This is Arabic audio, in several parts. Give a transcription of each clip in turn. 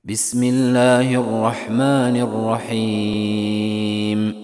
بسم الله الرحمن الرحيم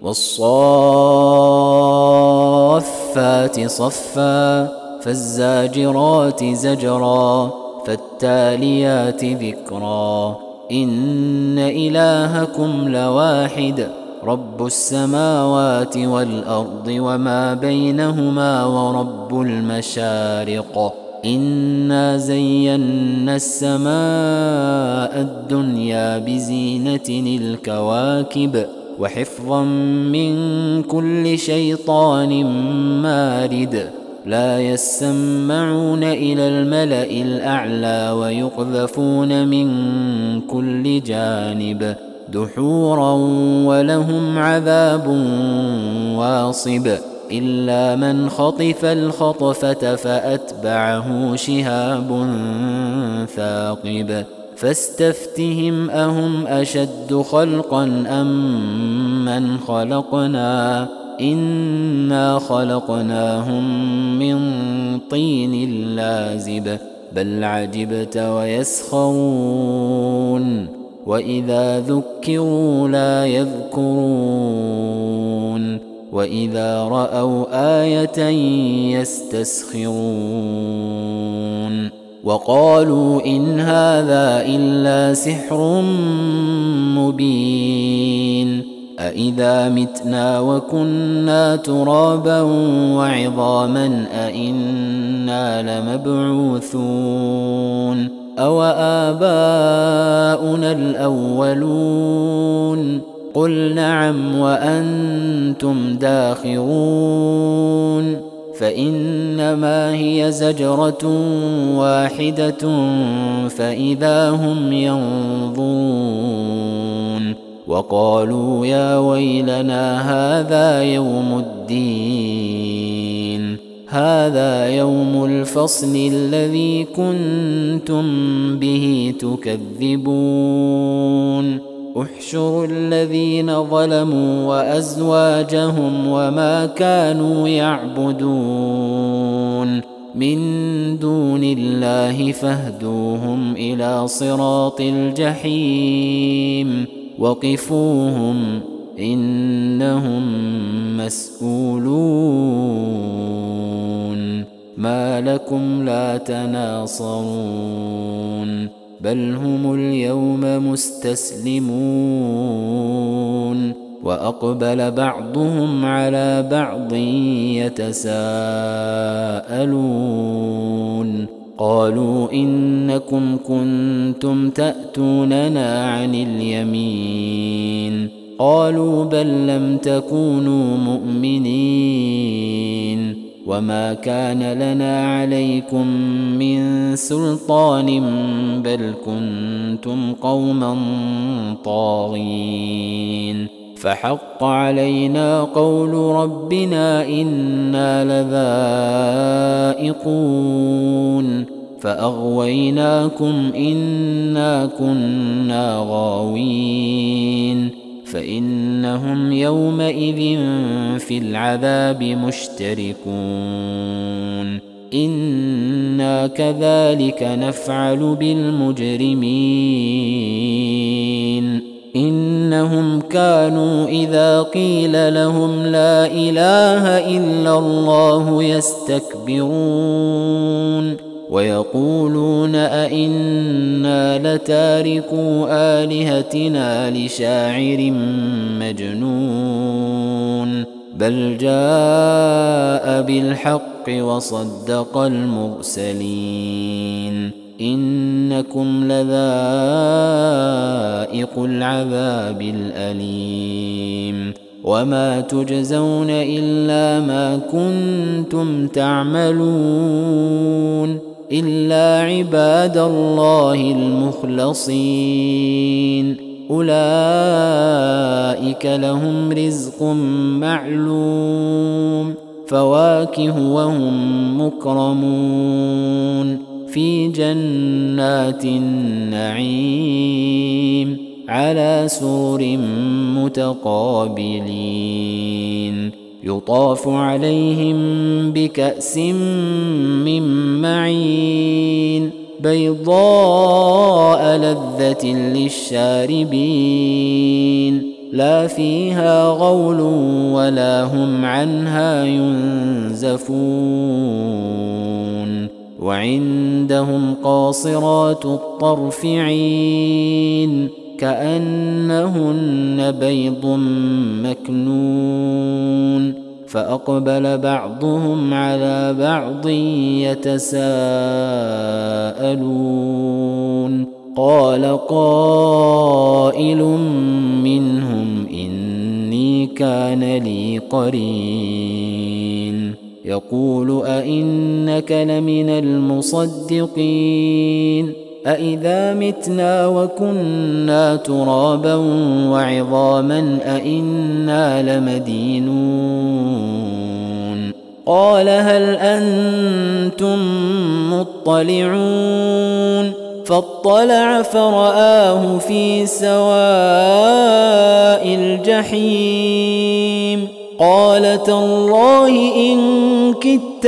والصافات صفا فالزاجرات زجرا فالتاليات ذكرا إن إلهكم لواحد رب السماوات والأرض وما بينهما ورب المشارق إنا زينا السماء الدنيا بزينة الكواكب وحفظا من كل شيطان مارد لا يسمعون إلى الملأ الأعلى ويقذفون من كل جانب دحورا ولهم عذاب واصب إلا من خطف الخطفة فأتبعه شهاب ثاقب فاستفتهم أهم أشد خلقا أم من خلقنا إنا خلقناهم من طين لازب بل عجبت ويسخرون وإذا ذكروا لا يذكرون وإذا رأوا آية يستسخرون وقالوا إن هذا إلا سحر مبين أإذا متنا وكنا ترابا وعظاما أإنا لمبعوثون أو آباؤنا الأولون قل نعم وأنتم داخرون فإنما هي زجرة واحدة فإذا هم ينظرون وقالوا يا ويلنا هذا يوم الفصل الذي كنتم به تكذبون احشروا الذين ظلموا وأزواجهم وما كانوا يعبدون من دون الله فاهدوهم إلى صراط الجحيم وقفوهم إنهم مسؤولون ما لكم لا تناصرون بل هم اليوم مستسلمون وأقبل بعضهم على بعض يتساءلون قالوا إنكم كنتم تأتوننا عن اليمين قالوا بل لم تكونوا مؤمنين وما كان لنا عليكم من سلطان بل كنتم قوما طاغين فحق علينا قول ربنا إنا لذائقون فأغويناكم إنا كنا غاوين فإنهم يومئذ في العذاب مشتركون إنا كذلك نفعل بالمجرمين إنهم كانوا إذا قيل لهم لا إله إلا الله يستكبرون ويقولون أئنا لتاركو آلهتنا لشاعر مجنون بل جاء بالحق وصدق المرسلين إنكم لذائق العذاب الأليم وما تجزون إلا ما كنتم تعملون إلا عباد الله المخلصين أولئك لهم رزق معلوم فواكه وهم مكرمون في جنات النعيم على سرر متقابلين يطاف عليهم بكأس من معين بيضاء لذة للشاربين لا فيها غول ولا هم عنها ينزفون وعندهم قاصرات الطرف عين كأنهن بيض مكنون فأقبل بعضهم على بعض يتساءلون قال قائل منهم إني كان لي قرين يقول أئنك لمن المصدقين أئذا متنا وكنا ترابا وعظاما أئنا لمدينون قال هل أنتم مطلعون فاطلع فرآه في سواء الجحيم قال تالله إن كدت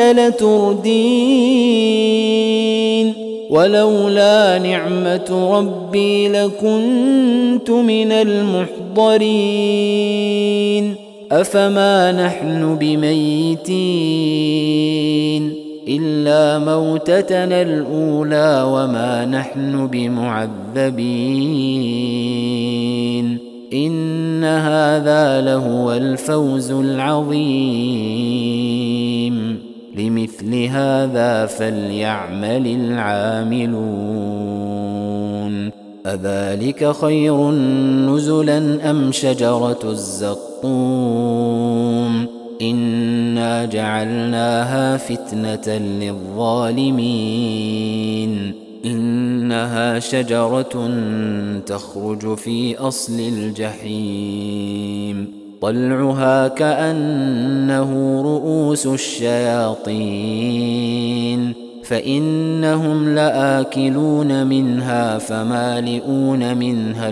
لتردين ولولا نعمة ربي لكنت من المحضرين أفما نحن بميتين إلا موتتنا الأولى وما نحن بمعذبين إن هذا لهو الفوز العظيم لمثل هذا فليعمل العاملون أذلك خير نزلا أم شجرة الزقوم إنا جعلناها فتنة للظالمين إنها شجرة تخرج في أصل الجحيم طلعها كأنه رؤوس الشياطين فإنهم لآكلون منها فمالئون منها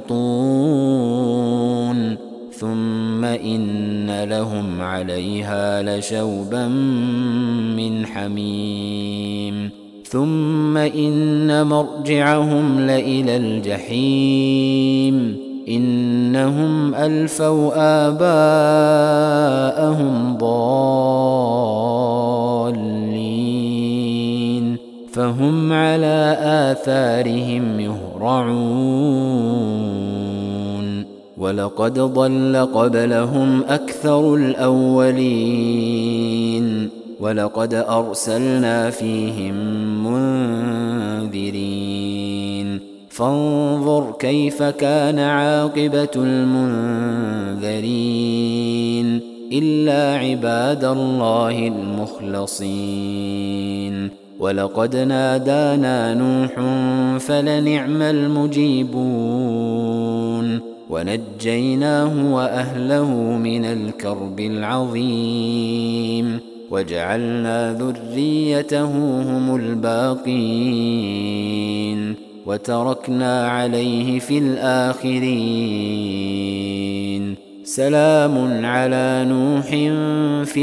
البطون ثم إن لهم عليها لشوبا من حميم ثم إن مرجعهم لإلى الجحيم إنهم ألفوا آباءهم ضالين فهم على آثارهم يهرعون ولقد ضل قبلهم أكثر الأولين ولقد أرسلنا فيهم منذرين فانظر كيف كان عاقبة المنذرين إلا عباد الله المخلصين ولقد نادانا نوح فلنعم المجيبون ونجيناه وأهله من الكرب العظيم وجعلنا ذريته هم الباقين وتركنا عليه في الآخرين سلام على نوح في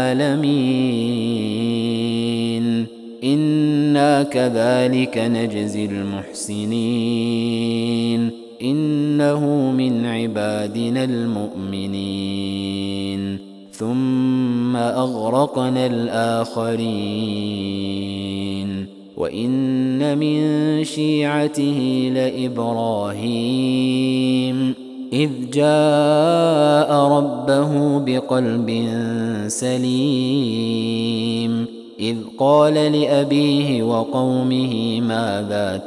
العالمين إنا كذلك نجزي المحسنين إنه من عبادنا المؤمنين ثم أغرقنا الآخرين وإن من شيعته لإبراهيم إذ جاء ربه بقلب سليم إذ قال لأبيه وقومه ماذا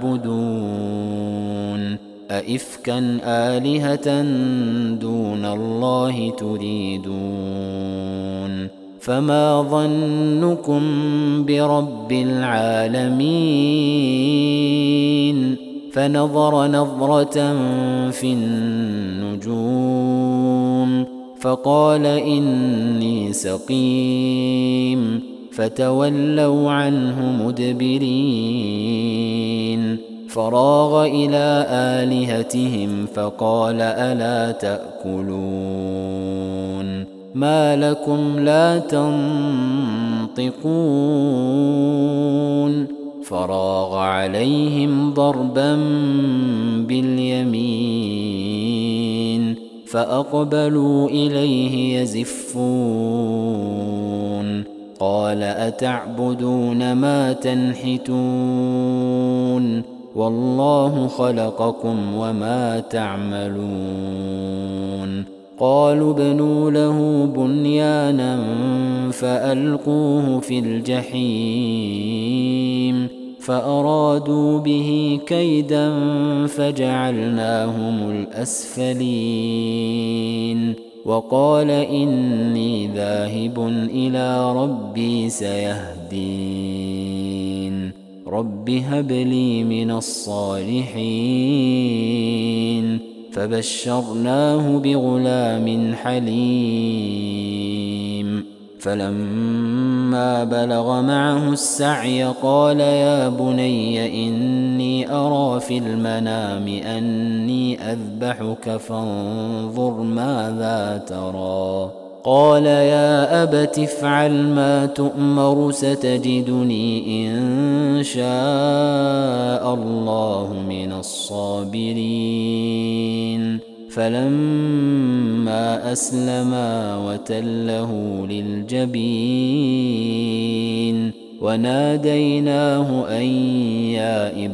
تعبدون أئفكا آلهة دون الله تريدون فما ظنكم برب العالمين فنظر نظرة في النجوم فقال إني سقيم فتولوا عنه مدبرين فراغ إلى آلهتهم فقال ألا تأكلون ما لكم لا تنطقون فراغ عليهم ضربا باليمين فأقبلوا إليه يزفون قال أتعبدون ما تنحتون والله خلقكم وما تعملون قالوا ابنوا له بنيانا فألقوه في الجحيم فأرادوا به كيدا فجعلناهم الأسفلين وقال إني ذاهب إلى ربي سيهدين رب هب لي من الصالحين فبشرناه بغلام حليم فلما بلغ معه السعي قال يا بني إني أرى في المنام أني أذبحك فانظر ماذا ترى قال يا أبت افعل ما تؤمر ستجدني إن شاء الله من الصابرين فلما أسلما وتله للجبين وناديناه أن يا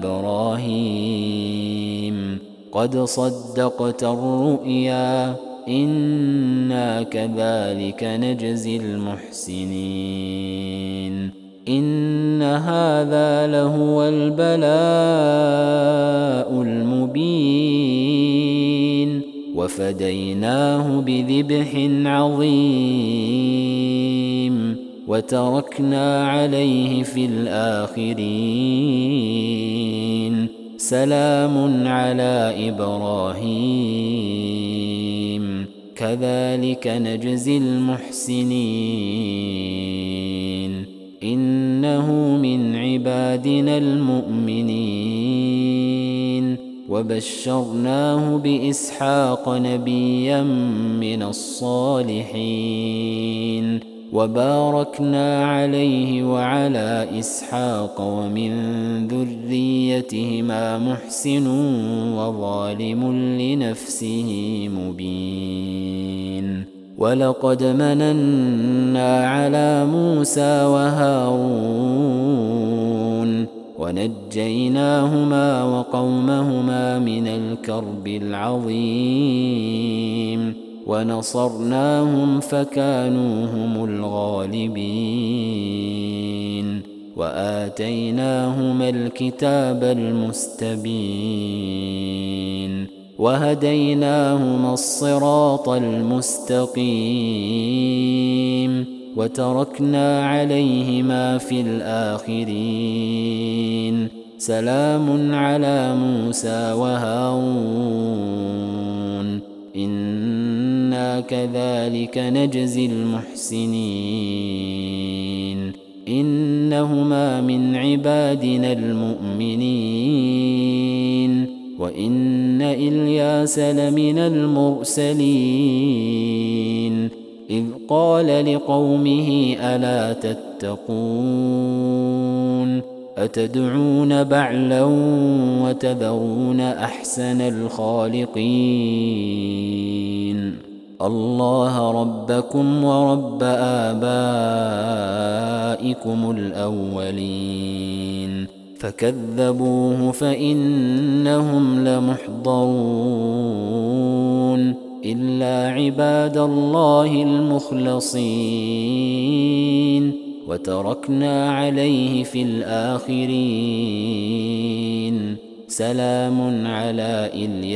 إبراهيم قد صدقت الرؤيا إنا كذلك نجزي المحسنين إن هذا لهو البلاء المبين وفديناه بذبح عظيم وتركنا عليه في الآخرين سلام على إبراهيم كذلك نجزي المحسنين إنه من عبادنا المؤمنين وبشرناه بإسحاق نبيا من الصالحين وباركنا عليه وعلى إسحاق ومن ذريتهما محسن وظالم لنفسه مبين ولقد مننا على موسى وهارون ونجيناهما وقومهما من الكرب العظيم ونصرناهم فكانوا هم الغالبين وآتيناهما الكتاب المستبين وهديناهما الصراط المستقيم وتركنا عليهما في الآخرين سلام على موسى وهارون إنا كذلك نجزي المحسنين إنهما من عبادنا المؤمنين وإن إلياس لمن المرسلين إذ قال لقومه ألا تتقون أتدعون بعلا وتذرون أحسن الخالقين الله ربكم ورب آبائكم الأولين فكذبوه فإنهم لمحضرون إلا عباد الله المخلصين وتركنا عليه في الآخرين سلام على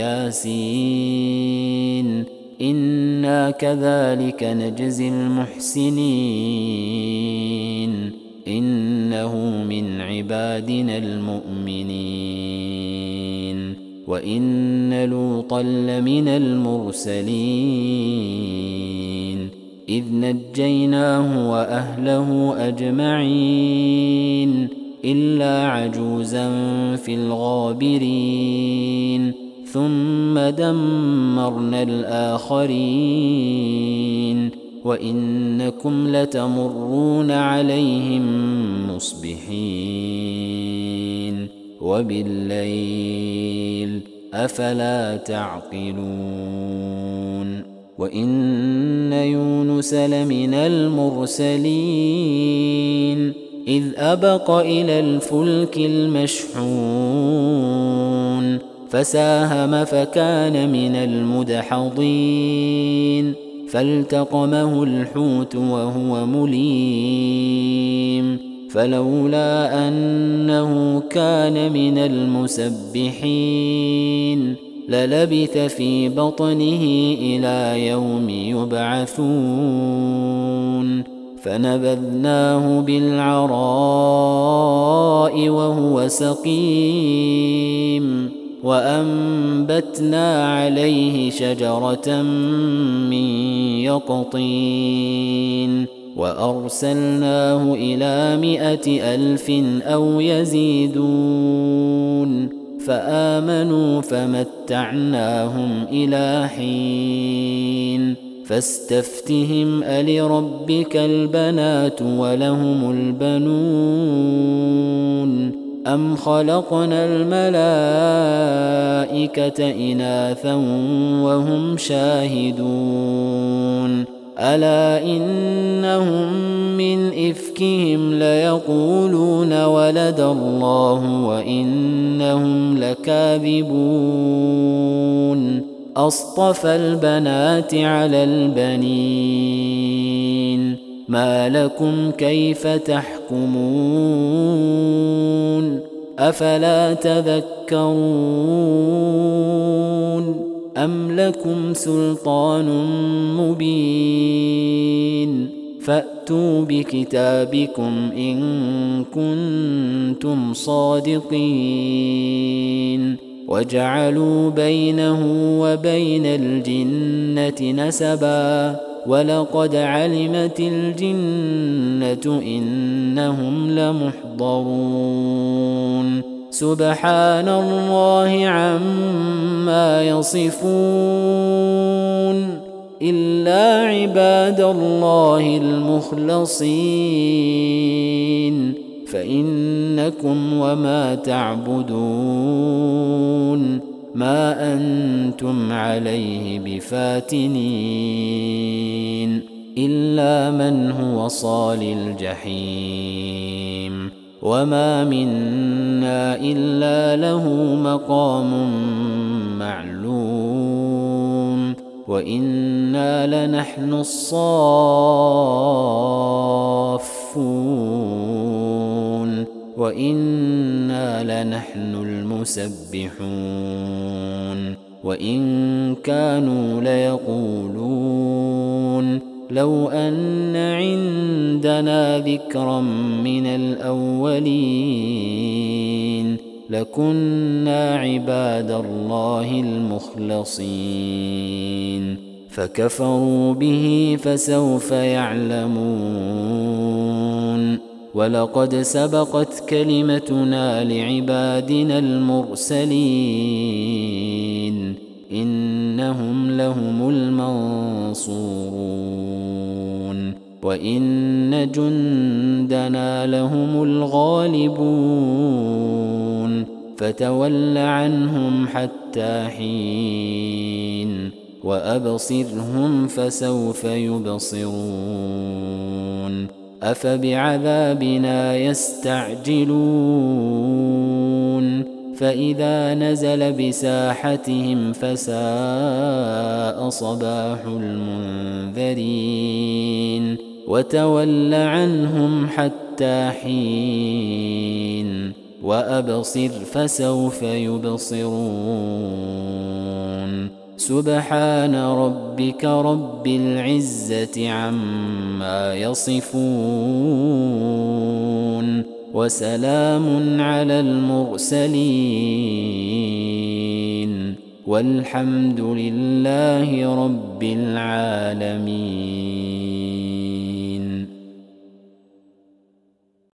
الياسين إنا كذلك نجزي المحسنين إنه من عبادنا المؤمنين وإن لوطا لمن المرسلين إذ نجيناه وأهله أجمعين إلا عجوزا في الغابرين ثم دمرنا الآخرين وإنكم لتمرون عليهم مصبحين وبالليل أفلا تعقلون وإن يونس لمن المرسلين إذ أبق إلى الفلك المشحون فساهم فكان من المدحضين فالتقمه الحوت وهو مليم فلولا أنه كان من المسبحين للبث في بطنه إلى يوم يبعثون فنبذناه بالعراء وهو سقيم وأنبتنا عليه شجرة من يقطين وأرسلناه إلى 100,000 أو يزيدون فآمنوا فمتعناهم إلى حين فاستفتهم ألربك البنات ولهم البنون أم خلقنا الملائكة إناثا وهم شاهدون ألا إنهم من إفكهم ليقولون ولد الله وإنهم لكاذبون أصطفى البنات على البنين ما لكم كيف تحكمون أفلا تذكرون أم لكم سلطان مبين فأتوا بكتابكم إن كنتم صادقين وجعلوا بينه وبين الجنة نسبا ولقد علمت الجنة إنهم لمحضرون سبحان الله عما يصفون إلا عباد الله المخلصين فإنكم وما تعبدون ما أنتم عليه بفاتنين إلا من هو صال الجحيم وما منا إلا له مقام معلوم وإنا لنحن الصافون وإنا لنحن المسبحون وإن كانوا ليقولون لو أن عندنا ذكرا من الأولين لكنا عباد الله المخلصين فكفروا به فسوف يعلمون ولقد سبقت كلمتنا لعبادنا المرسلين إنهم لهم المنصورون وإن جندنا لهم الغالبون فتول عنهم حتى حين وأبصرهم فسوف يبصرون أفبعذابنا يستعجلون فإذا نزل بساحتهم فساء صباح المنذرين وتول عنهم حتى حين وأبصر فسوف يبصرون سبحان ربك رب العزة عما يصفون وسلام على المرسلين والحمد لله رب العالمين.